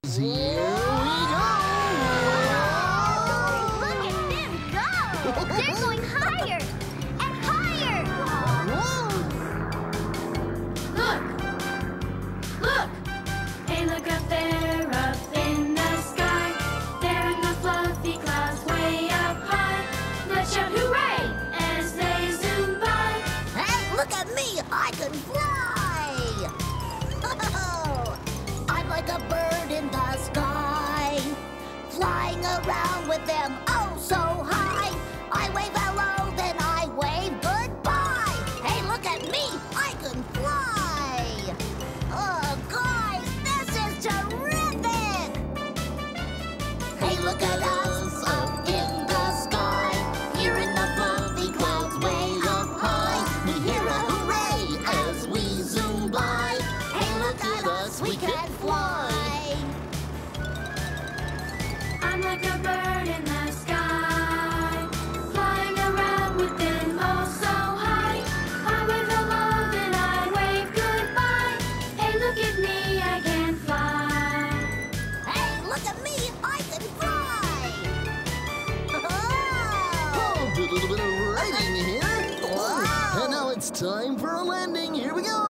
Here we go! Look at them go! They're going higher and higher! Look! Look! Hey, look up there, up in the sky. There in the fluffy clouds way up high. Let's shout hooray as they zoom by. Hey, look at me! I can fly! I'm like a bird in the sky, flying around with them oh so high. I wave hello, then I wave goodbye. Hey, look at me! I can fly! Oh, guys, this is terrific! Hey, look at us up in the sky, here in the fluffy clouds way up high. We hear a hooray as we zoom by. Hey, look at us, we can fly! I'm like a bird in the sky, flying around with them oh so high. I wave hello, then I wave goodbye. Hey, look at me, I can fly. Hey, look at me! I can fly! Oh, a little bit of writing here. Wow. And now it's time for a landing. Here we go.